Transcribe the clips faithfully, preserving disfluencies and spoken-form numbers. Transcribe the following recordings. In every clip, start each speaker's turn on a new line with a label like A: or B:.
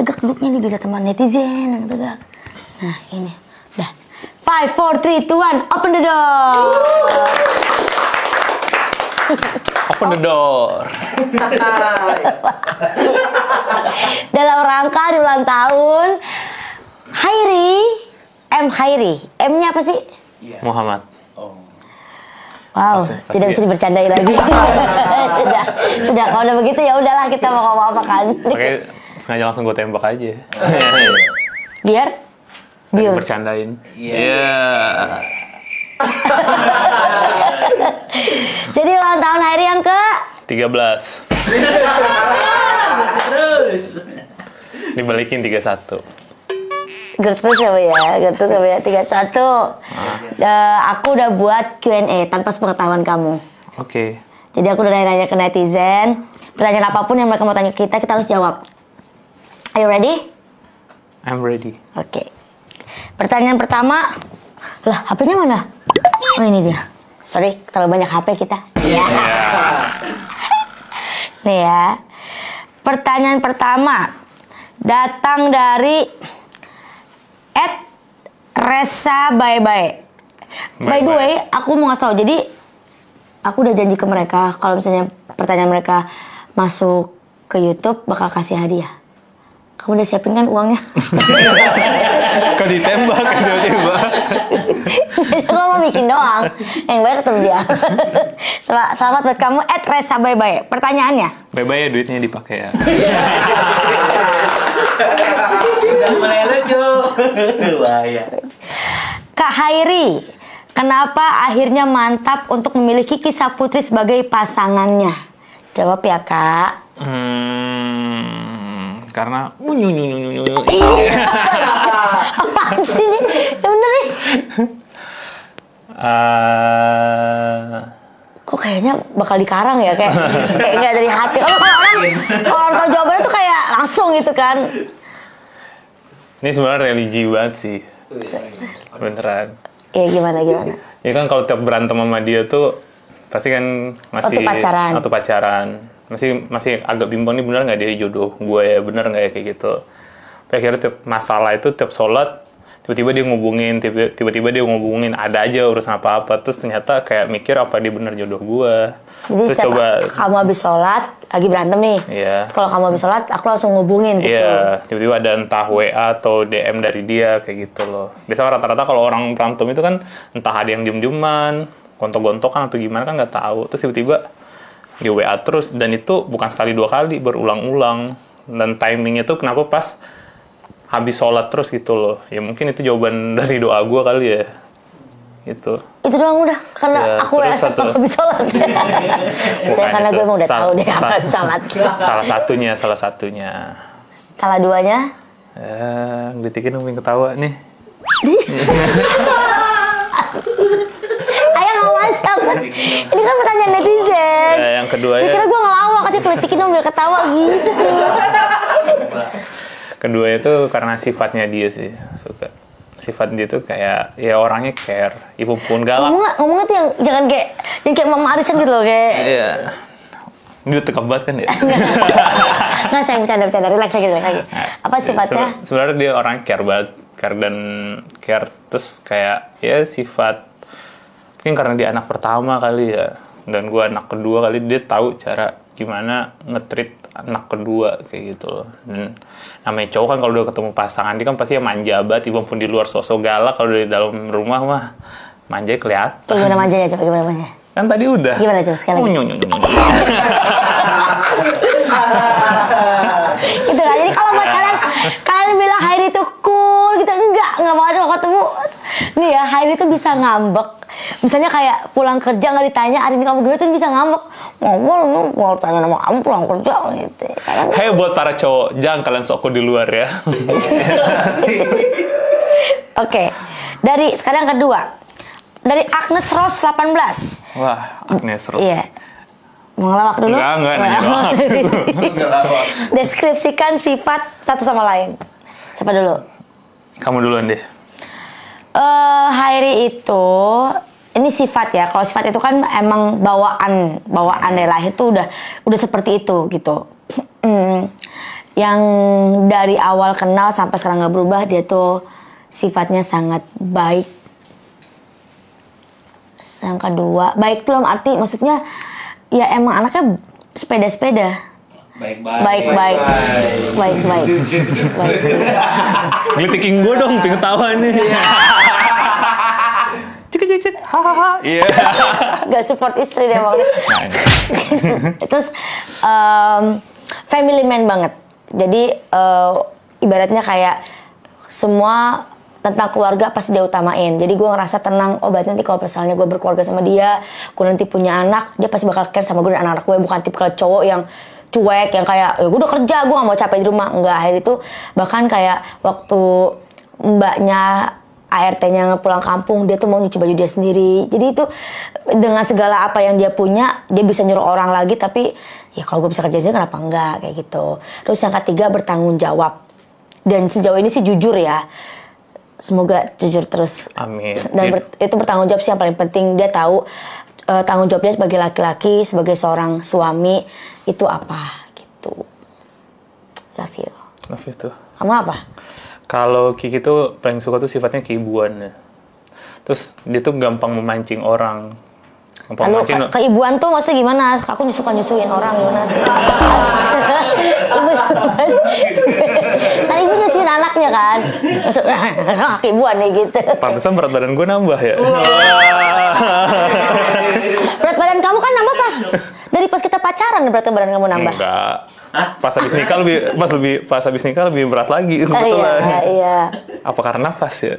A: tegak duduknya nih, dilihat teman netizen yang tegak. Nah ini, dah. Five, four, three, two, one, open the door.
B: Open the door.
A: Dalam rangka di ulang tahun Hairi, M Hairi, M-nya apa sih?
B: Muhammad.
A: Wow,
B: Pasti, pasti
A: tidak bisa
B: ya.
A: dibercandai lagi. Sudah, sudah kalau udah begitu ya udahlah kita mau ngomong apa kan.
B: Oke, sengaja langsung gue tembak aja.
A: Biar biar
B: Bercandain. Iya.
A: Jadi ulang tahun Hairi yang ke
B: tiga belas.
C: Terus.
B: Dibalikin tiga puluh satu.
A: Gertrus ya Bu ya, Gertrus ya Bu ya, tiga puluh satu. Uh, aku udah buat Q and A tanpa sepengetahuan kamu.
B: Oke.
A: Jadi aku udah nanya-nanya ke netizen, pertanyaan apapun yang mereka mau tanya ke kita, kita harus jawab. Are you ready?
B: I'm ready.
A: Oke. Pertanyaan pertama, lah H P-nya mana? Oh ini dia. Sorry, terlalu banyak H P kita. Iya. Nih ya. Pertanyaan pertama datang dari Ed Resa Bye Bye. By the way, aku mau ngasih tau. Jadi aku udah janji ke mereka kalau misalnya pertanyaan mereka masuk ke YouTube bakal kasih hadiah. Kamu udah siapin kan uangnya?
B: Kok ditembak tiba-tiba?
A: Kamu mau bikin doang. Yang bayar tuh dia. Sel- Selamat buat kamu Ed Resa Bye Bye. Pertanyaannya?
B: Bye-bye ya, duitnya dipakai ya.
C: Udah mulai lucu. Bahaya.
A: Kak Hairi, kenapa akhirnya mantap untuk memilih Kiki Saputri sebagai pasangannya? Jawab ya Kak.
B: Hmm, karena unyu unyu unyu unyu.
A: Apaan sih ini? Ya bener nih.
B: Eh,
A: Kok kayaknya bakal dikarang ya, kayak kayak nggak dari hati. Oh, kalau orang kalau orang tahu jawabannya tuh kayak langsung gitu kan.
B: ini sebenarnya religi banget sih. Beneran.
A: Ya gimana gimana?
B: Ya kan kalau tiap berantem sama dia tuh pasti kan masih
A: Waktu pacaran.
B: waktu pacaran. Masih masih agak bimbang nih, bener nggak dia jodoh gue ya, bener nggak ya kayak gitu. Tapi akhirnya tiap masalah itu tiap sholat tiba-tiba dia ngubungin, tiba- tiba-tiba dia ngubungin, ada aja urusan apa-apa, terus ternyata kayak mikir apa dia bener jodoh gue.
A: Jadi
B: Terus
A: setiap
B: coba,
A: kamu habis sholat lagi berantem nih.
B: Iya.
A: Terus kalau kamu habis sholat aku langsung ngubungin gitu.
B: iya, tiba-tiba ada entah W A atau D M dari dia kayak gitu loh. Biasanya rata-rata kalau orang berantem itu kan entah ada yang diem-dieman, gontok-gontokan atau gimana kan nggak tahu. Terus tiba-tiba di W A terus, dan itu bukan sekali dua kali, berulang-ulang. Dan timingnya tuh kenapa pas habis sholat terus gitu loh. Ya mungkin itu jawaban dari doa gue kali ya. Gitu.
A: Itu doang udah, karena
B: Ya,
A: aku
B: terus
A: ya
B: satu-
A: satu habis sholat. Saya karena
B: itu.
A: gue emang udah
B: Sal-
A: tahu dia kapan
B: sal-
A: habis sholat.
B: Salah satunya, salah satunya.
A: Salah duanya.
B: Eh, ditikin umi ketawa nih.
A: Ayah nggak masuk. Ini kan pertanyaan netizen.
B: Ya, yang kedua ya.
A: Dikira gue ngelawak aja kelitikin dong biar ketawa gitu.
B: Kedua itu karena sifatnya dia sih, suka. Sifat dia tuh kayak, ya orangnya care, ibu pun galak.
A: Ngomongnya, ngomongnya tuh yang jangan kayak yang kayak Mama Arisan gitu loh kayak.
B: Iya. Dia tegap banget kan ya?
A: Nggak, saya bercanda-bercanda, relax lagi, relax lagi. Apa sifatnya?
B: Seben- Sebenarnya dia orang care banget, care dan care, terus kayak ya sifat, mungkin karena dia anak pertama kali ya, dan gue anak kedua kali, dia tahu cara gimana nge-treat anak kedua kayak gitu loh. Dan namanya cowok kan kalau udah ketemu pasangan dia kan pasti ya manja banget, walaupun di luar sosok galak, kalau di dalam rumah mah manja kelihatan.
A: Kayak gimana manjanya coba, gimana manjanya?
B: Kan tadi udah.
A: Gimana coba sekali lagi?
B: Oh, nyo, nyo, nyo, nyo.
A: Gitu kan. Jadi kalau buat kalian kalian bilang Hairi itu cool gitu, enggak, enggak mau mau ketemu. Nih ya, Hairi itu bisa ngambek. Misalnya kayak pulang kerja nggak ditanya, hari ini kamu gimana tuh bisa ngambek. Ngomong, mau tanya nama kamu pulang kerja gitu. Kalian
B: Hei buat para cowok, jangan kalian sok di luar ya.
A: Oke, dari sekarang yang kedua. Dari Agnes Rose delapan belas.
B: Wah, Agnes Rose.
A: Iya. Mau ngelawak dulu?
B: Enggak, enggak, nanya doang.
A: Deskripsikan sifat satu sama lain. Siapa dulu?
B: Kamu duluan deh.
A: Eh, Hairi itu ini sifat ya. Kalau sifat itu kan emang bawaan, bawaan dari lahir tuh udah udah seperti itu gitu. Hmm. yang dari awal kenal sampai sekarang nggak berubah, dia tuh sifatnya sangat baik. Yang kedua, baik tuh arti maksudnya ya emang anaknya sepeda-sepeda.
C: Baik-baik.
A: Baik-baik. Baik-baik.
B: Glitiking gue dong, pengen ketawa nih. Cik cik cik, hahaha. Iya.
A: Gak support istri deh bang. Terus um, family man banget. Jadi uh, ibaratnya kayak semua tentang keluarga pasti dia utamain. Jadi gue ngerasa tenang. Oh berarti nanti kalau misalnya gue berkeluarga sama dia, gue nanti punya anak, dia pasti bakal care sama gue dan anak-anak gue. Bukan tipe cowok yang cuek, yang kayak ya gue udah kerja, gue gak mau capek di rumah. Enggak, akhir itu bahkan kayak waktu mbaknya A R T-nya pulang kampung, dia tuh mau nyuci baju dia sendiri. Jadi itu dengan segala apa yang dia punya, dia bisa nyuruh orang lagi. Tapi ya kalau gue bisa kerja sendiri kenapa enggak, kayak gitu. Terus yang ketiga, bertanggung jawab. Dan sejauh ini sih jujur ya. Semoga jujur terus.
B: Amin.
A: Dan ber, itu bertanggung jawab sih yang paling penting. Dia tahu uh, tanggung jawabnya sebagai laki-laki, sebagai seorang suami itu apa gitu. Love you.
B: Love you tuh.
A: Kamu apa?
B: Kalau Kiki tuh paling suka tuh sifatnya keibuan ya. Terus dia tuh gampang memancing orang. Gampang
A: Lalu
B: memancing.
A: ke keibuan tuh maksudnya gimana? Aku suka nyusuin orang gimana sih? Kan ibu nyusuin anaknya kan? Maksud, keibuan nih gitu.
B: Pantesan berat badan gue nambah ya.
A: Berat badan kamu kan nambah pas dari pas kita pacaran, berat badan kamu nambah.
B: Enggak. Pas habis nikah lebih pas lebih pas habis nikah lebih berat lagi
A: Oh,
B: kebetulan.
A: iya, iya.
B: Apa karena pas ya?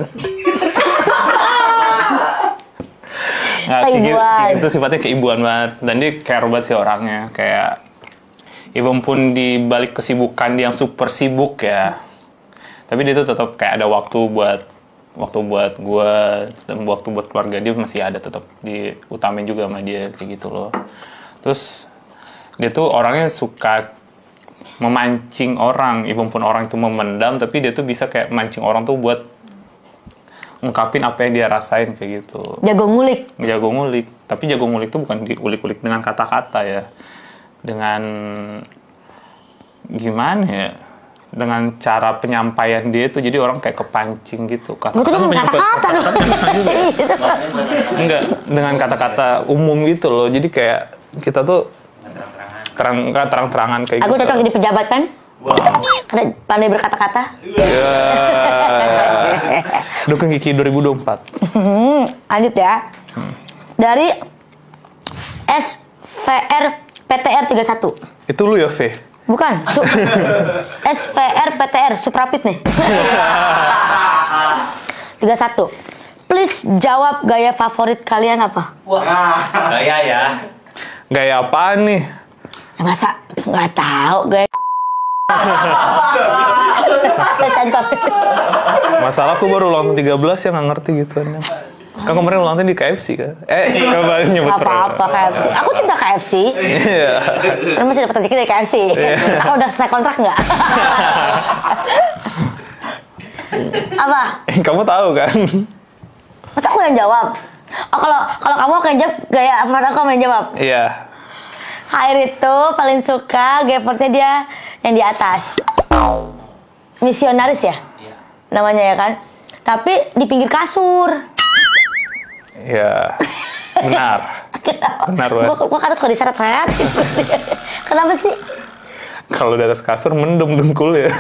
B: Nah, Kiki,
A: Keibuan.
B: Kiki itu sifatnya keibuan banget dan dia care banget sih orangnya, kayak even pun di balik kesibukan dia yang super sibuk ya, tapi dia tuh tetap kayak ada waktu buat waktu buat gue dan waktu buat keluarga dia masih ada, tetap diutamain juga sama dia kayak gitu loh. Terus dia tuh orangnya suka memancing orang, even pun orang itu memendam, tapi dia tuh bisa kayak mancing orang tuh buat ungkapin apa yang dia rasain kayak gitu.
A: Jago ngulik.
B: Jago ngulik, tapi jago ngulik tuh bukan diulik-ulik dengan kata-kata ya, dengan gimana ya, dengan cara penyampaian dia tuh jadi orang kayak kepancing gitu.
A: Itu kan kata-kata dong.
B: Enggak, dengan kata-kata umum gitu loh, jadi kayak kita tuh terang terang-terangan kayak
A: Aku
B: gitu.
A: cocok jadi pejabat kan? Karena pandai berkata-kata.
B: Ya. Dukung Kiki dua ribu dua puluh empat.
A: Hmm, lanjut ya. Dari S V R P T R tiga puluh satu.
B: Itu lu ya, V?
A: Bukan. Su- S V R P T R Suprapit nih. tiga puluh satu. Please jawab gaya favorit kalian apa?
C: Wah, gaya ya.
B: Gaya apaan nih?
A: Ya, masa nggak tahu gaya. Contoh.
B: Masalah aku baru ulang tahun tiga belas ya, nggak ngerti gituannya. Kan kemarin ulang tahun di K F C kan? Eh, coba nyebut
A: Gak apa-apa K F C. Aku cinta K F C.
B: Iya.
A: Kan masih dapat rezeki dari K F C. Aku udah selesai kontrak nggak? Apa?
B: Kamu tahu kan?
A: Masa aku yang jawab? Oh kalau kalau kamu akan jawab gaya apa aku yang jawab?
B: Iya.
A: Hair itu paling suka gaya favoritnya dia yang di atas. Misionaris ya?
C: Iya.
A: Namanya ya kan? Tapi di pinggir kasur.
B: Iya. Benar. Benar banget.
A: Gue gue kan suka diseret-seret. Kenapa sih?
B: Kalau di atas kasur mendem dengkul ya.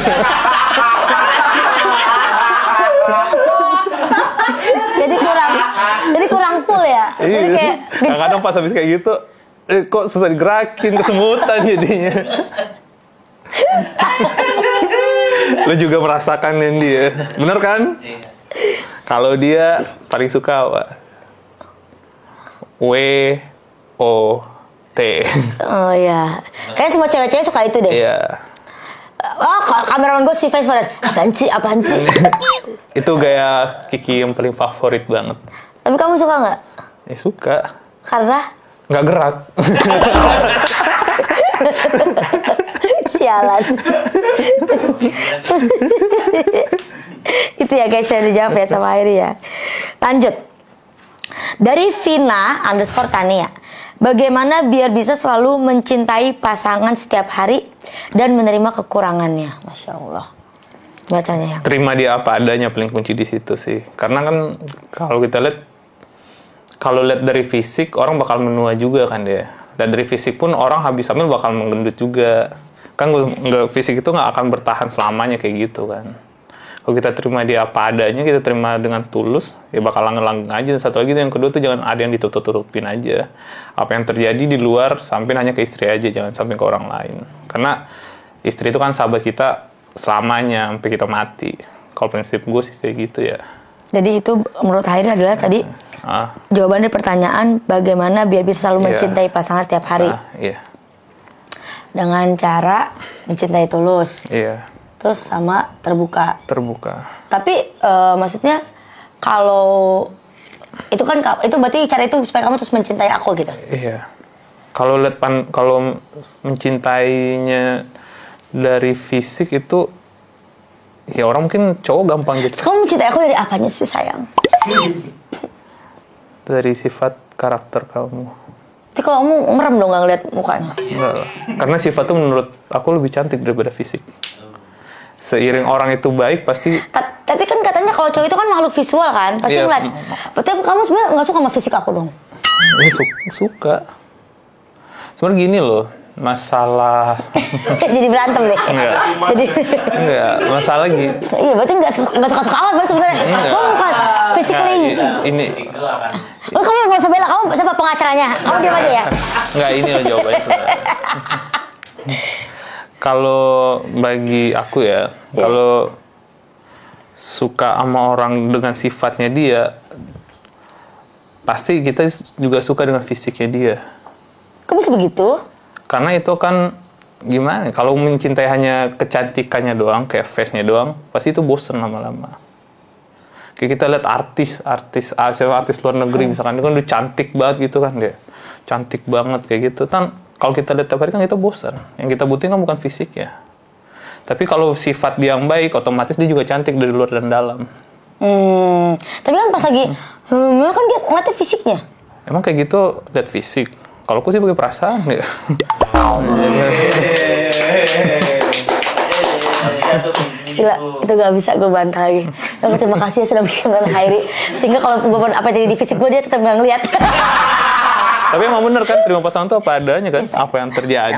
A: Jadi kurang, jadi kurang full ya. Jadi kayak
B: Iya. Kadang-kadang pas habis kayak gitu, eh, kok susah digerakin, kesemutan jadinya. Lo juga merasakan yang dia, bener kan?
C: Iya.
B: Kalau dia paling suka apa? W O T.
A: Oh iya. Kayaknya semua cewek-cewek suka itu deh.
B: Iya.
A: Oh, kalau kameramen gue si face pada apaan sih, apaan sih?
B: Itu gaya Kiki yang paling favorit banget.
A: Tapi kamu suka nggak?
B: Eh suka.
A: Karena
B: Nggak gerak.
A: sialan. Itu ya guys yang dijawab ya sama Airi ya. Lanjut. Dari Vina underscore Tania. Bagaimana biar bisa selalu mencintai pasangan setiap hari dan menerima kekurangannya. Masya Allah. Bacanya yang.
B: Terima dia apa adanya paling kunci di situ sih. Karena kan kalau kita lihat, kalau lihat dari fisik orang bakal menua juga kan dia. Dan dari fisik pun orang habis hamil bakal menggendut juga. Kan nggak, fisik itu nggak akan bertahan selamanya kayak gitu kan. Kalau kita terima dia apa adanya, kita terima dengan tulus, ya bakal langgeng-langgeng aja. Satu lagi yang kedua tuh jangan ada yang ditutup-tutupin aja. Apa yang terjadi di luar, sampai hanya ke istri aja, jangan sampai ke orang lain. Karena istri itu kan sahabat kita selamanya, sampai kita mati. Kalau prinsip gue sih kayak gitu ya.
A: Jadi itu menurut Hairi adalah tadi
B: ah.
A: jawaban dari pertanyaan bagaimana biar bisa selalu
B: yeah.
A: mencintai pasangan setiap hari.
B: Ah, yeah.
A: Dengan cara mencintai tulus.
B: Iya. Yeah.
A: Terus sama terbuka.
B: Terbuka.
A: Tapi uh, maksudnya kalau itu kan itu berarti cara itu supaya kamu terus mencintai aku gitu.
B: Iya. Kalau lihat pan kalau mencintainya dari fisik itu ya orang mungkin cowok gampang gitu.
A: Terus kamu mencintai aku dari apanya sih sayang?
B: Dari sifat karakter kamu.
A: Jadi kalau kamu merem dong nggak ngeliat mukanya?
B: Enggak lah. Karena sifat tuh menurut aku lebih cantik daripada fisik. Seiring orang itu baik pasti.
A: Ta- tapi kan katanya kalau cowok itu kan makhluk visual kan, pasti
B: iya.
A: ngeliat. Berarti kamu sebenarnya nggak suka sama fisik aku dong?
B: Ini su- suka. Sebenarnya gini loh, masalah.
A: Jadi berantem deh.
B: Enggak.
A: Jadi.
B: Enggak, masalah gitu.
A: Iya, berarti nggak nggak suka suka amat berarti sebenarnya. Kamu bukan physically.
B: Nah, ini.
A: Oh, kamu nggak usah bela, kamu siapa pengacaranya? Kamu diam aja ya.
B: Enggak, ini loh jawabannya sebenarnya. Kalau bagi aku ya, yeah. kalau suka sama orang dengan sifatnya dia, pasti kita juga suka dengan fisiknya dia.
A: Kok bisa begitu?
B: Karena itu kan gimana? Kalau mencintai hanya kecantikannya doang, kayak face-nya doang, pasti itu bosen lama-lama. Kayak kita lihat artis, artis Asia, artis luar negeri misalkan, dia kan udah cantik banget gitu kan dia, cantik banget kayak gitu. Kan kalau kita lihat tiap hari kan kita bosan. Yang kita butuhin kan bukan fisik ya. Tapi kalau sifat dia yang baik, otomatis dia juga cantik dari luar dan dalam.
A: Hmm. Tapi kan pas lagi, hmm, kan dia ngeliatnya fisiknya.
B: Emang kayak gitu lihat fisik. Kalau aku sih pakai perasaan ya.
A: Gila, itu gak bisa gue bantah lagi. Tapi terima kasih ya sudah bikin dengan Hairi. Sehingga kalau gue apa jadi di fisik gue, dia tetap gak ngeliat.
B: Tapi emang bener kan, terima pasangan tuh apa adanya kan, apa yang terjadi.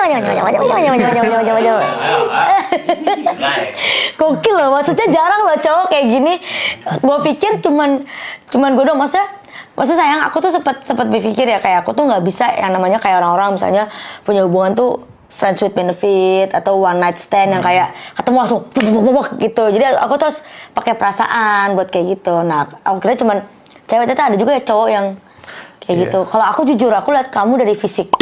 A: Gokil loh, maksudnya jarang loh cowok kayak gini. Gue pikir cuman cuman gue dong, maksudnya maksudnya sayang, aku tuh sempat sempat berpikir ya kayak aku tuh nggak bisa yang namanya kayak orang-orang misalnya punya hubungan tuh friends with benefit atau one night stand yang kayak ketemu langsung gitu. Jadi aku terus pakai perasaan buat kayak gitu. Nah, aku kira cuman cewek, ternyata ada juga ya cowok yang kayak yeah. gitu. Kalau aku jujur, aku lihat kamu dari fisik.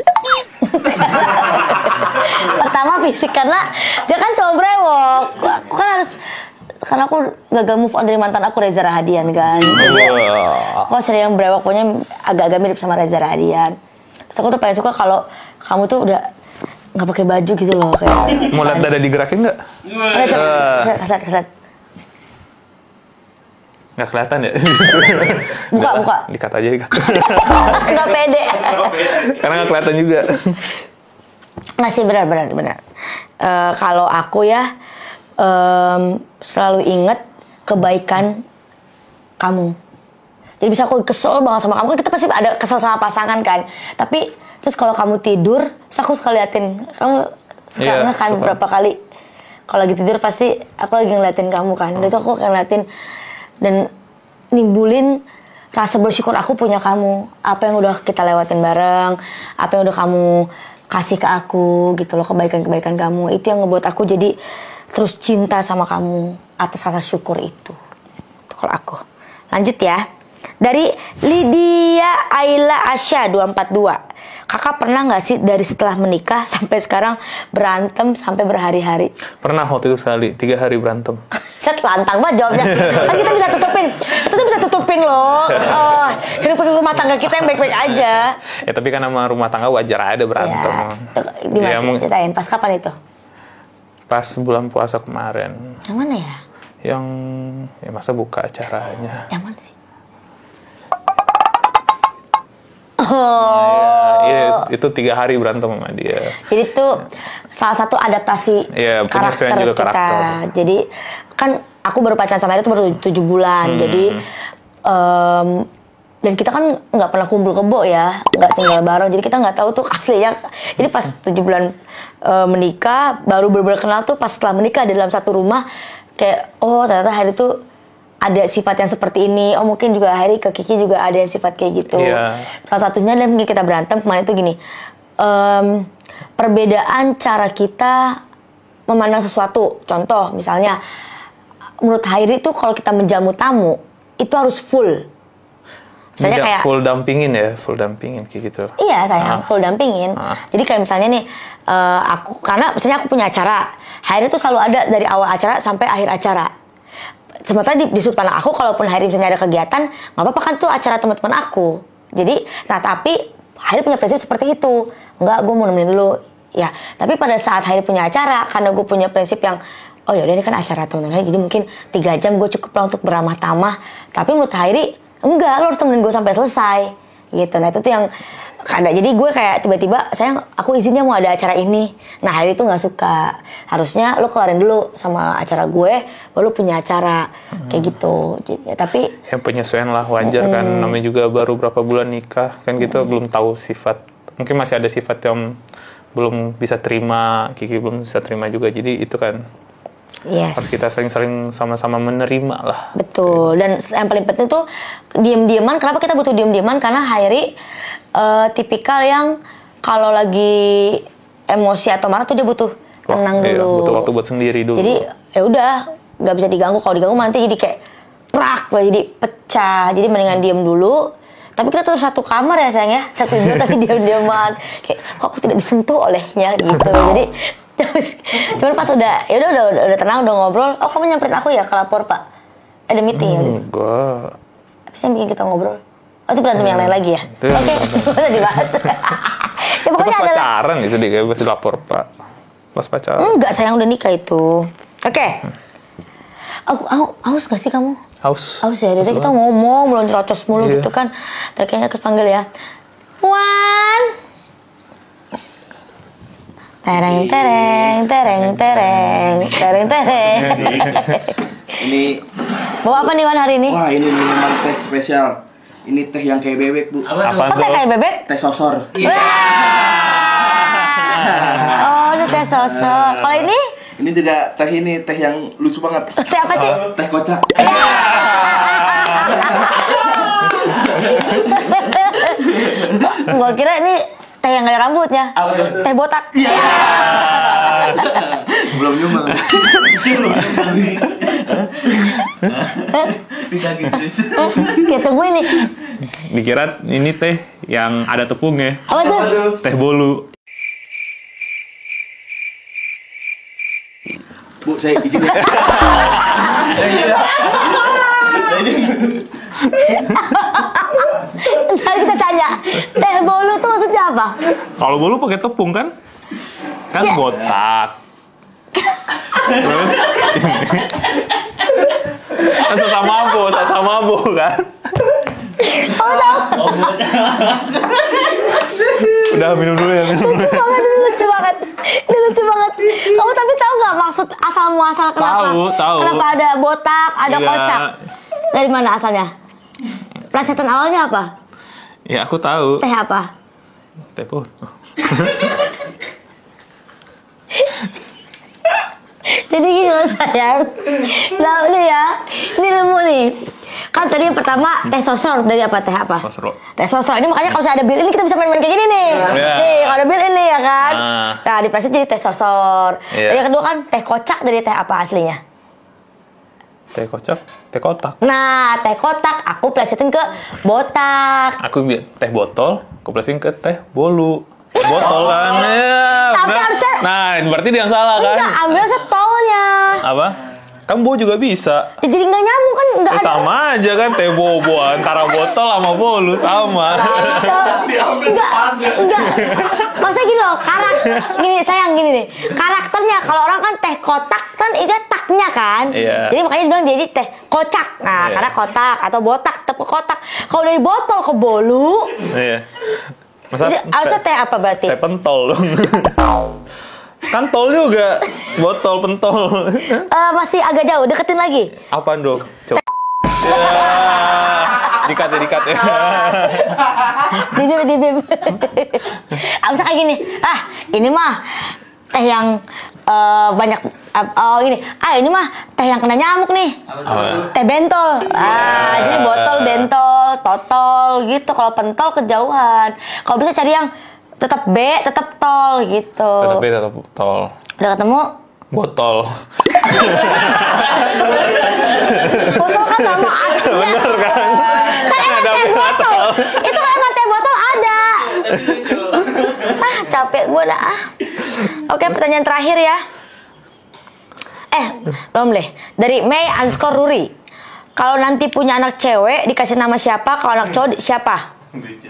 A: Pertama fisik, karena dia kan cowok brewok. Aku kan harus, karena aku gagal move on dari mantan aku Reza Rahadian kan. Jadi aku sering yang brewok, pokoknya agak-agak mirip sama Reza Rahadian. Terus aku tuh paling suka kalau kamu tuh udah nggak pakai baju gitu loh kayak.
B: Mau lihat dada digerakin nggak?
A: Ada coba, kasat, kasat.
B: Nggak kelihatan ya?
A: Buka, buka.
B: Dikat aja, dikat.
A: Nggak pede.
B: Karena nggak kelihatan juga.
A: Nggak sih, benar, benar, benar. Uh, kalau aku ya um, selalu inget kebaikan kamu. Jadi bisa aku kesel banget sama kamu. Kita pasti ada kesel sama pasangan kan. Tapi terus kalau kamu tidur, terus aku suka liatin kamu suka yeah, nggak kan beberapa kali. Kalau lagi tidur pasti aku lagi ngeliatin kamu kan. Dan aku akan ngeliatin dan nimbulin rasa bersyukur aku punya kamu. Apa yang udah kita lewatin bareng, apa yang udah kamu kasih ke aku gitu loh, kebaikan-kebaikan kamu. Itu yang ngebuat aku jadi terus cinta sama kamu atas rasa syukur itu. Itu kalau aku. Lanjut ya. Dari Lydia Ayla Asya dua empat dua. Kakak pernah gak sih dari setelah menikah sampai sekarang berantem sampai berhari-hari?
B: Pernah waktu itu sekali, tiga hari berantem.
A: Set lantang banget jawabnya. Kan kita bisa tutupin, kita tuh bisa tutupin loh. Oh, hidup rumah tangga kita yang baik-baik aja.
B: Ya tapi kan sama rumah tangga wajar ada berantem.
A: Ya, tuh, gimana ya, sih, ceritain, pas kapan itu?
B: Pas bulan puasa kemarin.
A: Yang mana ya?
B: Yang, ya masa buka acaranya.
A: Yang mana sih? Oh,
B: iya, iya itu tiga hari berantem sama dia.
A: Jadi itu salah satu adaptasi
B: Iya,
A: karakter
B: penyesuaian juga
A: kita.
B: karakter.
A: Jadi kan aku baru pacaran sama dia itu baru tujuh bulan.
B: Hmm.
A: Jadi em, dan kita kan nggak pernah kumpul kebo ya, nggak tinggal bareng. Jadi kita nggak tahu tuh aslinya. Jadi pas tujuh bulan eh, menikah, baru benar-benar kenal tuh pas setelah menikah di dalam satu rumah. Kayak oh ternyata Harry tuh ada sifat yang seperti ini. Oh mungkin juga Harry ke Kiki juga ada yang sifat kayak gitu.
B: Iya.
A: Salah satunya dan mungkin kita berantem kemarin itu gini. em, perbedaan cara kita memandang sesuatu. Contoh misalnya menurut Harry tuh kalau kita menjamu tamu itu harus full. Misalnya
B: Tidak
A: kayak
B: full dampingin ya, full dampingin kayak gitu.
A: iya sayang,
B: Ah.
A: full dampingin.
B: Ah.
A: Jadi kayak misalnya nih, eh, aku karena misalnya aku punya acara, Harry tuh selalu ada dari awal acara sampai akhir acara. Sementara di, di sudut pandang aku, kalaupun Harry misalnya ada kegiatan, nggak apa-apa kan tuh acara teman-teman aku. Jadi, nah tapi Harry punya prinsip seperti itu. Enggak, gue mau nemenin dulu. Ya, tapi pada saat Harry punya acara, karena gue punya prinsip yang oh yaudah ini kan acara teman-teman, jadi mungkin tiga jam gue cukup lah untuk beramah tamah. Tapi menurut Harry enggak, lo harus temenin gue sampai selesai gitu. Nah itu tuh yang kada. Jadi gue kayak tiba-tiba sayang aku izinnya mau ada acara ini. Nah Harry tuh nggak suka. Harusnya lo kelarin dulu sama acara gue, baru punya acara kayak gitu. Jadi, ya, tapi
B: Yang penyesuaian lah wajar kan, namanya juga baru berapa bulan nikah kan gitu, belum tahu sifat. Mungkin masih ada sifat yang belum bisa terima, Kiki belum bisa terima juga. Jadi itu kan
A: yes.
B: harus kita sering-sering sama-sama menerima lah.
A: Betul. Dan yang paling penting tuh diam-diaman. Kenapa kita butuh diam-diaman? Karena Harry uh, tipikal yang kalau lagi emosi atau marah tuh dia butuh tenang
B: Iya,
A: dulu.
B: butuh waktu buat sendiri dulu.
A: Jadi ya udah, nggak bisa diganggu. Kalau diganggu nanti jadi kayak prak, jadi pecah. Jadi mendingan diam dulu. Tapi kita tuh satu kamar ya sayang ya, satu tidur tapi diam-diaman. Kayak kok aku tidak disentuh olehnya gitu. Jadi cuman pas udah ya udah udah udah tenang, udah ngobrol. Oh kamu nyamperin aku ya ke lapor pak, ada meeting ya gitu.
B: Enggak.
A: Tapi saya bikin kita ngobrol. Oh itu berantem yang lain lagi ya?
B: Itu yang
A: Oke,
B: berantem.
A: nggak usah dibahas. Ya pokoknya
B: Pas
A: adalah
B: pacaran itu dia kayak pas dilapor pak. Pas pacaran.
A: enggak sayang udah nikah itu. Oke. Aku au- aus gak sih kamu?
B: Haus.
A: Aus ya, biasanya kita ngomong belum cerocos mulu
B: Iya.
A: gitu kan. Terkayaknya aku panggil ya. Wan. Tereng tereng tereng tereng tereng tereng.
D: Ini,
A: Bawa apa nih Wan hari ini?
D: wah ini minuman teh spesial. Ini teh yang kayak bebek bu.
C: Apa
B: Apa
A: Oh teh
B: tuh?
A: kayak bebek?
D: Teh sosor.
A: Oh ini teh sosok. Kalau ini
D: Ini tidak teh ini teh yang lucu banget.
A: teh apa sih?
D: Teh kocak.
A: Gua kira ini teh yang gak ada rambutnya.
C: Apa tuh?
A: Teh botak.
D: Belum nyumbang.
C: Ditagih terus.
A: Kita tungguin nih.
B: Dikira ini teh yang ada tepungnya.
A: Apa tuh?
B: Teh bolu.
D: Bu, saya izin ya.
A: Ntar kita tanya, teh bolu tuh maksudnya apa?
B: Kalau bolu pakai tepung kan? Kan
A: Ya.
B: botak. Terus ini. Sesama mabo, sesama mabo kan?
A: Kamu tahu?
C: Oh, bocah.
B: Udah minum dulu ya, minum dulu.
A: Lucu banget, ini lucu banget. Ini lucu banget. Kamu tapi tahu nggak maksud asal muasal kenapa?
B: Tahu, tahu.
A: Kenapa ada botak, ada
B: Iya.
A: kocak? Dari mana asalnya? Plesetan awalnya apa?
B: Ya aku tahu.
A: Teh apa?
B: Teh bolu.
A: Jadi gini loh sayang. Nah ini ya, ini ilmu nih. Kan tadi yang pertama teh sosor, dari apa teh apa?
B: Sosro.
A: Teh sosor ini makanya kalau ada bil ini kita bisa main-main kayak gini nih.
B: Iya.
A: Nih kalau ada bil ini ya kan.
B: Ah.
A: Nah di plastik jadi teh sosor.
B: Iya.
A: Yang kedua kan teh kocak, dari teh apa aslinya?
B: Teh kocak, teh kotak.
A: Nah teh kotak aku plesetin ke botak.
B: Aku bi- teh botol, aku plasin ke teh bolu. Botol kan. Ya,
A: Tapi
B: bener.
A: harusnya-
B: Nah, berarti dia yang salah kan?
A: Enggak, ambil setolnya.
B: Apa? Kan bo juga bisa.
A: Ya, jadi nggak nyambung kan, nggak
B: Eh,
A: ada.
B: sama aja kan teh bobo antara botol sama bolu sama.
A: Enggak, enggak. Maksudnya gini loh, karak, gini sayang gini nih. Karakternya kalau orang kan teh kotak kan itu taknya kan.
B: Iya.
A: Jadi makanya dibilang jadi teh kocak. Nah,
B: Iya.
A: karena kotak atau botak tetap ke kotak. Kalau dari botol ke bolu,
B: Iya. Masa
A: Jadi alasan teh apa berarti?
B: Teh pentol dong. Kan tol juga, botol pentol.
A: Eh, masih agak jauh, deketin lagi.
B: Apa dong? Coba. Ya, dikat ya, dikat ya.
A: Dibib, dibib. Ah, misalkan gini, ah ini mah teh yang eh, banyak, oh ini, ah ini mah teh yang kena nyamuk nih.
B: Apa?
A: Teh bentol. Ah, jadi botol, bentol, totol gitu. Kalau pentol kejauhan. Kalau bisa cari yang tetap B, tetap tol gitu.
B: Tetap tetap tol.
A: Udah ketemu?
B: Botol.
A: Botol kan nama aslinya.
B: Bener kan?
A: Kan emang
B: Ada
A: teh botol.
B: botol.
A: Itu kan emang teh botol ada. Ah, capek gue dah. Ah. Oke, pertanyaan terakhir ya. Eh, belum deh. Dari Mei underscore Ruri. Kalau nanti punya anak cewek dikasih nama siapa? Kalau anak cowok siapa?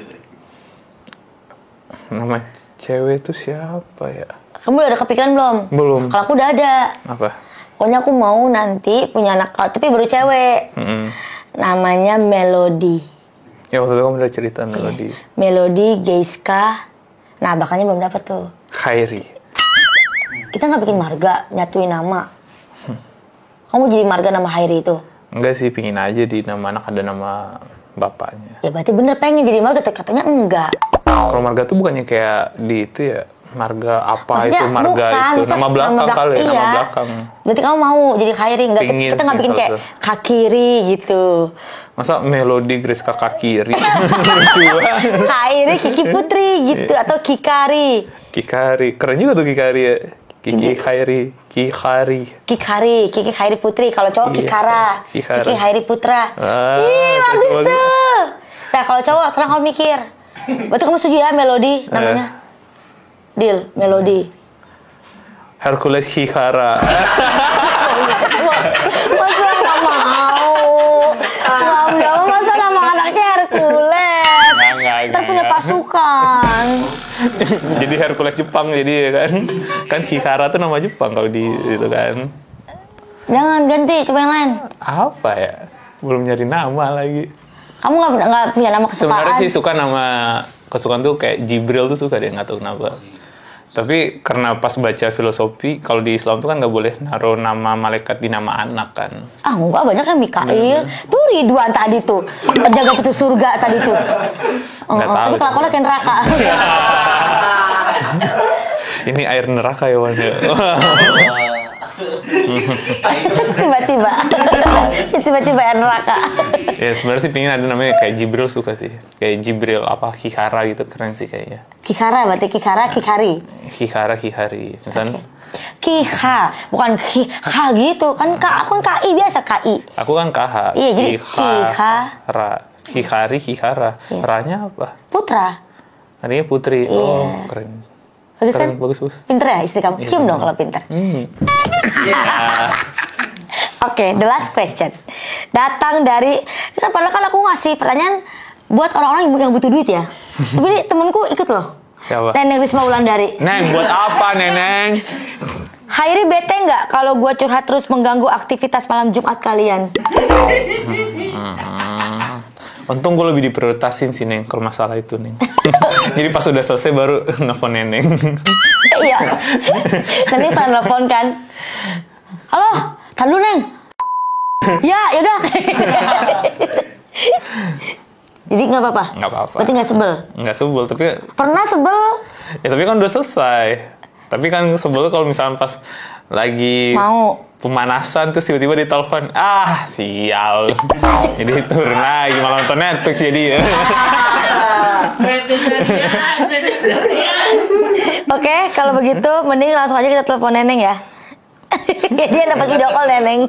B: Nama cewek itu siapa ya?
A: Kamu udah ada kepikiran belum?
B: Belum.
A: Kalau aku udah ada.
B: Apa?
A: Pokoknya aku mau nanti punya anak, tapi baru cewek.
B: Mm-mm.
A: Namanya Melody.
B: Ya waktu itu kamu udah cerita Melody.
A: Melody Geiska. Nah, bakalnya belum dapat tuh.
B: Khairi.
A: Kita nggak bikin marga, nyatuin nama. Kamu jadi marga nama Hairi itu?
B: Enggak sih, pingin aja di nama anak ada nama bapaknya.
A: Ya berarti bener pengen jadi marga, katanya enggak.
B: Kalau marga tuh bukannya kayak di itu ya, marga apa
A: Maksudnya,
B: itu marga
A: bukan,
B: itu
A: maksudnya
B: nama belakang
A: belak-
B: kali,
A: iya.
B: nama belakang.
A: Berarti kamu mau jadi Hairi, enggak?
B: Pingin
A: Kita nggak bikin
B: sih,
A: kayak
B: satu.
A: Kakiri gitu.
B: Masa Melody Grace kakak kiri? Lucu banget.
A: Hairi Kiki Putri gitu, atau Kikari.
B: Kikari, keren juga tuh Kikari ya. Kiki Khairi, Kikari.
A: Kikari, Kiki Hairi Putri. Kalau cowok
B: Iya.
A: Kikara,
B: Kikara.
A: Kiki Hairi Putra.
B: Ah,
A: Ih, bagus
B: cocok
A: tuh. Nah, kalau cowok sekarang kamu mikir. Berarti kamu setuju ya Melody namanya? Deal, Melody.
B: Hercules Hikara.
A: Masa nggak mau? Nggak mau, masa nama anaknya Hercules?
B: Nggak, nggak,
A: Ntar punya
B: nggak.
A: pasukan.
B: Jadi Hercules Jepang jadi ya kan. Kan Hikara tuh nama Jepang kalau di itu kan.
A: Jangan ganti, coba yang lain.
B: Apa ya? Belum nyari nama lagi.
A: Kamu nggak nggak punya nama kesukaan?
B: Sebenarnya sih suka nama kesukaan tuh kayak Jibril tuh suka dia, nggak tahu kenapa. Tapi karena pas baca filosofi, kalau di Islam tuh kan nggak boleh naruh nama malaikat di nama anak kan.
A: Ah enggak, banyak kan Mikail. Tuh Ridwan tadi tuh, penjaga pintu surga tadi tuh. Oh,
B: Nggak
A: oh,
B: tahu
A: tapi
B: sih.
A: kelakuannya kayak neraka.
B: Ini air neraka ya Wan.
A: Tiba-tiba, si tiba-tiba yang neraka.
B: Ya sebenarnya sih pingin ada namanya kayak Jibril suka sih. Kayak Jibril apa Hikara gitu, keren sih kayaknya.
A: Kikara berarti Kikara, Kikari.
B: Hikara Hikari. Misalnya
A: Kiha, bukan Kiha gitu kan? Ka, aku kan K I biasa K I.
B: aku kan K H.
A: Iya, jadi
B: Hikara. Hikari Hikara.
A: Iya.
B: Ra-nya apa?
A: Putra.
B: Adanya Putri.
A: Iya.
B: Oh, keren.
A: Bagus kan?
B: Keren, bagus, bagus.
A: Pinter ya istri kamu? Cium dong kalau pinter.
B: Hmm.
A: Oke, the last question. Datang dari, kan padahal kan aku ngasih pertanyaan buat orang-orang yang butuh duit ya. Tapi ini temenku ikut loh.
B: Siapa?
A: Neneng Risma Wulandari.
B: Neng, buat apa Neneng?
A: Hairi bete nggak kalau gue curhat terus mengganggu aktivitas malam Jumat kalian?
B: Hmm. Untung gue lebih diprioritasin sih Neng kalau masalah itu Neng. Jadi pas udah selesai baru nelfon Neneng.
A: Iya. Nanti pernah telepon kan? Halo, tar dulu Neng. Ya, yaudah. Jadi nggak apa-apa?
B: Nggak apa-apa.
A: Berarti nggak sebel?
B: Nggak sebel, tapi
A: Pernah sebel?
B: ya tapi kan udah selesai. Tapi kan sebel kalau misalnya pas lagi
A: Mau.
B: pemanasan terus tiba-tiba ditelepon, ah sial. Jadi turun lagi malah nonton Netflix jadi ya.
A: Oke, kalau begitu mending langsung aja kita telepon Neneng ya. Dia dapat video call Neneng.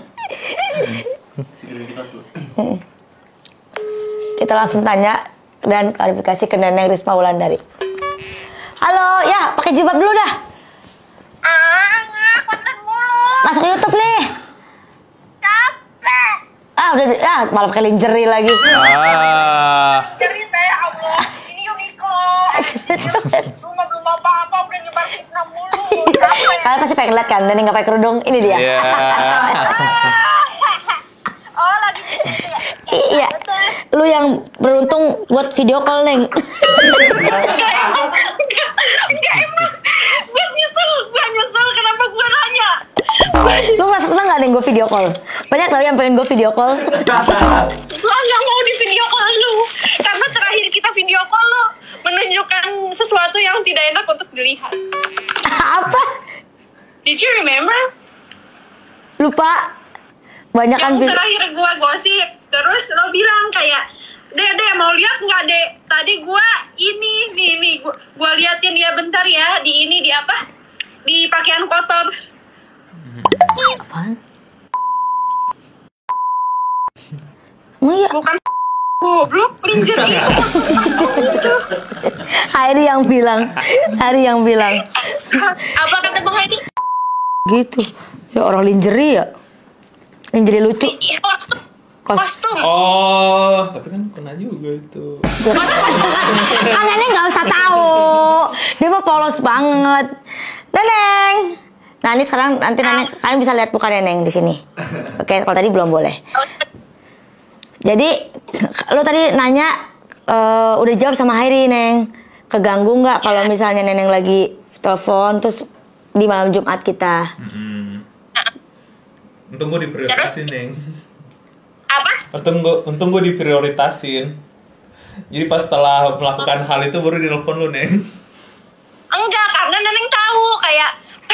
A: Kita langsung tanya dan klarifikasi ke Neneng Risma Wulandari. Halo, ya pakai jilbab dulu dah.
E: Ah, konten mulu.
A: Masuk YouTube nih.
E: Capek.
A: Ah, udah ah malah pakai lingerie lagi.
B: Ah,
E: Cerita ya Allah. Ini Uniqlo. Rumah belum apa-apa udah nyebar fitnah mulu. Capek.
A: Kalian pasti pengen lihat kan, Neneng nggak pakai kerudung. Ini dia.
B: iya.
E: Oh, lagi gitu ya.
A: Iya.
E: Betul.
A: lu yang beruntung buat video call, Neng.
E: Enggak emang, enggak, enggak emang. Gue nyesel, gue nyesel kenapa gue nanya.
A: Lu ngerasa seneng gak, Neng, gue video call? Banyak tau yang pengen gue video call.
E: Gue nggak mau di video call lu, karena terakhir kita video call lu menunjukkan sesuatu yang tidak enak untuk dilihat.
A: Apa?
E: Did you remember?
A: Lupa. Banyak kan.
E: Yang terakhir gue gosip, terus lo bilang kayak, Dek, Dek, mau lihat nggak, Dek? Tadi gue ini, nih, nih, gue, gue liatin dia bentar ya, di ini, di apa? Di pakaian kotor.
A: Apaan? Emang iya?
E: Bukan goblok, linjer itu.
A: Hari yang bilang. Hari yang bilang.
E: Apa kata Bang Hadi?
A: Gitu. Ya orang lingerie ya. Lingerie lucu.
E: Iya, kostum.
A: Kos-
E: Kostum.
B: Oh, tapi kan kena juga itu.
A: Kan Neneng gak usah tahu. Dia mah polos banget. Neneng. Nah ini sekarang nanti Neneng, kalian bisa lihat muka Neneng di sini. Oke, kalau tadi belum boleh. Jadi lo tadi nanya eh, udah jawab sama Hairi, Neng. Keganggu nggak kalau misalnya Neneng lagi telepon terus di malam Jumat kita?
B: Mm-hmm. Untung gue diprioritasin, Neng.
E: Apa?
B: Untung gue, untung gue diprioritasin. Jadi pas setelah melakukan hal itu baru di telepon lu, Neng.
E: Enggak, karena Neneng tahu kayak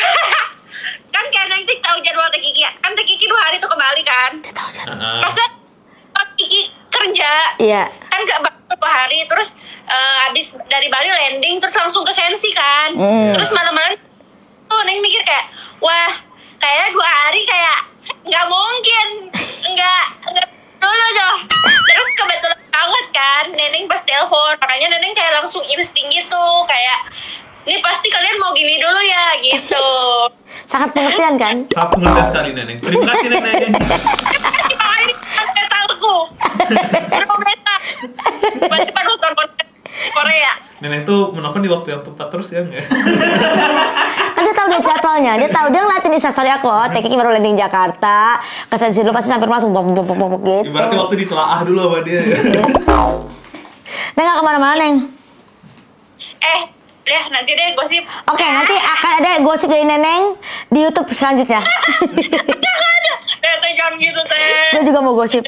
E: kan kayak Neneng tuh tahu jadwal Teh Kiki. Kan Teh Kiki dua hari tuh ke Bali kan.
A: Dia tahu jadwal.
B: Uh-uh.
E: Maksudnya pas Kiki kerja,
A: Iya.
E: kan ke Bali dua hari, terus eh, habis dari Bali landing, terus langsung ke Sensi kan.
A: Mm.
E: Terus malam-malam tuh Neng mikir kayak, wah kayaknya dua hari kayak nggak mungkin, nggak nggak dulu dong. Terus kebetulan banget kan, Neneng pas telepon, makanya Neneng kayak langsung insting gitu, kayak ini pasti kalian mau gini dulu ya gitu.
A: Sangat pengertian kan?
B: Sangat pengertian sekali, Neneng. Terima kasih, Neneng.
E: Ini metalku, bro metal. Tiba-tiba nonton konten Korea.
B: Neneng tuh menelpon di waktu yang tepat terus ya nggak?
A: Kan dia tahu dia jadwalnya, dia tahu dia ngeliatin instastory aku. Oh, Teh Kiki baru landing Jakarta, ke Sensi dulu pasti sampai rumah langsung bop bop bop bop gitu.
B: Ibaratnya waktu ditelaah dulu sama dia. Ya.
A: Neng nggak kemana-mana, Neng.
E: Eh, deh nanti deh gosip.
A: Oke, nanti akan ada gosip dari Neneng di YouTube selanjutnya.
E: Jangan ada. Eh, teh jangan gitu teh.
A: Gue juga mau gosip.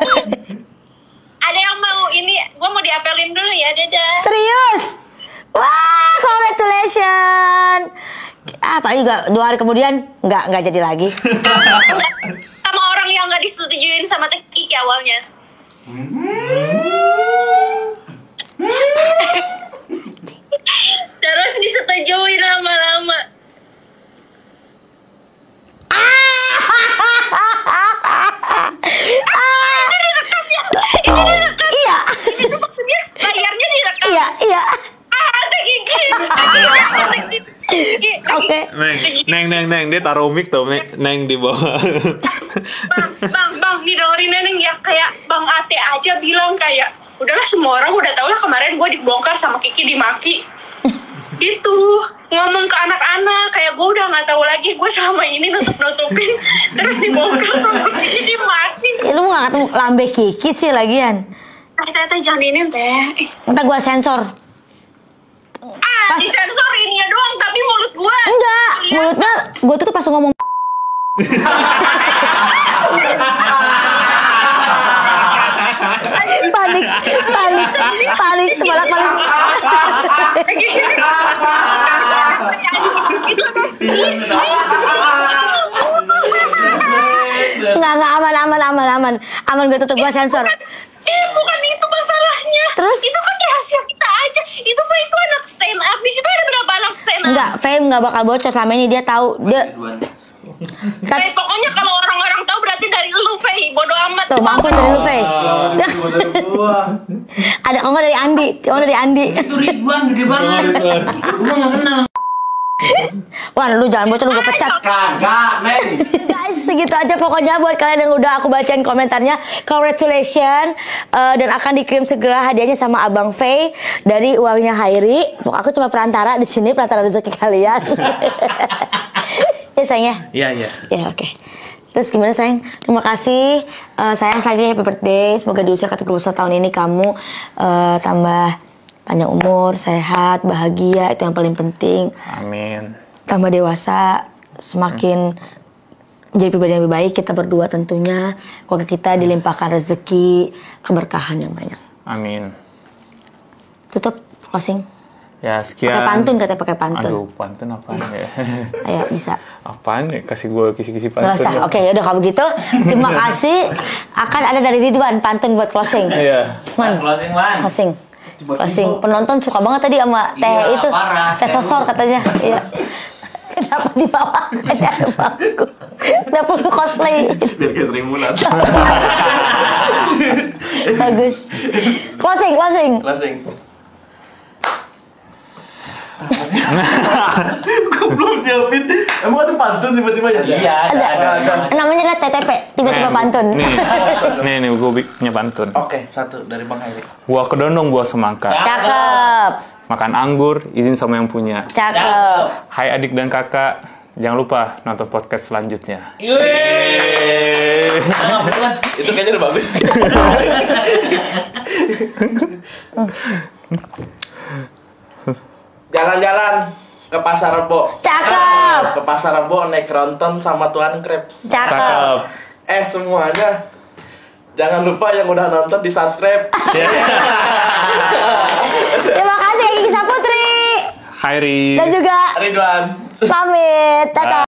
E: Ada yang mau ini, gue mau diapelin dulu ya, dadah.
A: Serius? Wah, congratulations. Apa juga dua hari kemudian nggak nggak jadi lagi.
E: Enggak, sama orang yang nggak disetujuin sama Teh Kiki awalnya. Terus disetujuin lama-lama. Ini direkam.
A: Iya.
E: Itu maksudnya layarnya direkam.
A: Iya, iya.
E: Ah, Teh Kiki.
A: Oke.
B: Neng, neng, neng, neng, dia taruh mic tuh, neng, neng di bawah.
E: Bang, bang, bang, nih dengerin Neneng ya, kayak Bang Ate aja bilang kayak, udahlah semua orang udah tau lah kemarin gue dibongkar sama Kiki dimaki. Gitu, ngomong ke anak-anak kayak gue udah nggak tahu lagi gue selama ini nutup-nutupin, terus dibongkar sama Kiki dimaki.
A: Ya, lu nggak ketemu lambe Kiki sih lagian.
E: Teh, teh, teh, jangan ini teh.
A: Ntar gua sensor.
E: Ah,
A: Pas-
E: disensor ininya doang, tapi mulut gue.
A: Enggak, mulutnya gue tuh pas ngomong. panik, panik, panik, tebalak panik. Nggak, nggak aman, aman, aman, aman, aman gue tutup gue sensor.
E: Eh, bukan itu masalahnya.
A: Terus?
E: Itu kan rahasia kita aja. Itu Faye itu anak stand up. Di situ ada berapa anak stand up?
A: Enggak, Faye nggak bakal bocor selama ini dia tahu dia.
E: Faye, pokoknya kalau orang-orang tahu berarti dari lu, Faye. Bodo amat.
A: Tuh, mampus dari lu, Faye.
D: Dia
A: Ada kalau nggak dari Andi, kalau dari Andi.
C: Itu Ridwan gede banget. Gue nggak kenal.
A: Wah, lu jangan bocor, lu gue pecat.
D: kagak, Neng.
A: Guys, segitu aja pokoknya buat kalian yang udah aku bacain komentarnya. Congratulations. Eh, dan akan dikirim segera hadiahnya sama Abang Faye dari uangnya Hairi. Aku cuma perantara di sini, perantara rezeki kalian. Ya sayangnya.
B: Iya, iya.
A: Ya oke. Terus gimana sayang? Terima kasih Eh, sayang lagi happy birthday. Semoga di usia ke tiga puluh satu tahun ini kamu eh, tambah panjang umur, sehat, bahagia, itu yang paling penting.
B: Amin.
A: Tambah dewasa, semakin menjadi pribadi yang lebih baik. Kita berdua tentunya, keluarga kita dilimpahkan rezeki, keberkahan yang banyak.
B: Amin.
A: Tutup closing.
B: Ya sekian.
A: Pakai pantun katanya, pakai pantun.
B: Aduh, pantun apaan ya?
A: Ayo bisa.
B: Apaan ya? Kasih gue kisi-kisi pantun.
A: Nggak usah.
B: ya.
A: Oke, yaudah kalau begitu. Terima kasih. Akan ada dari Ridwan pantun buat closing.
B: Iya.
A: Man,
C: Closing, Man.
A: closing. Closing. Penonton suka banget tadi sama teh
C: Iya,
A: itu.
C: parah.
A: Teh sosor katanya. Iya. Kenapa di bawah ada bangku? Kenapa lu cosplay?
D: Biar kayak Trimunan.
A: Bagus. Closing, closing.
D: Closing. Gue belum nyiapin. Emang ada pantun tiba-tiba ya?
C: Iya, ada,
A: Ada.
C: ada.
A: Namanya adalah T T P, tiba-tiba
B: Nih,
A: pantun.
B: Nih, nih, nih gue punya pantun.
D: Oke, satu dari Bang Hairi.
B: Buah kedondong, buah semangka.
A: Cakep.
B: Makan anggur, izin sama yang punya.
A: Cakep.
B: Hai adik dan kakak, jangan lupa nonton podcast selanjutnya.
C: Yeay. Sama, beneran.
D: Itu kayaknya udah bagus. Jalan-jalan ke Pasar Rebo.
A: Cakep.
D: Ke Pasar Rebo naik tronton sama Tuan Krep.
A: Cakep.
D: Eh semuanya, jangan lupa yang udah nonton di subscribe.
A: Terima kasih Kiki Saputri.
B: Hai Ri.
A: Dan juga
D: Ridwan.
A: pamit. Dadah.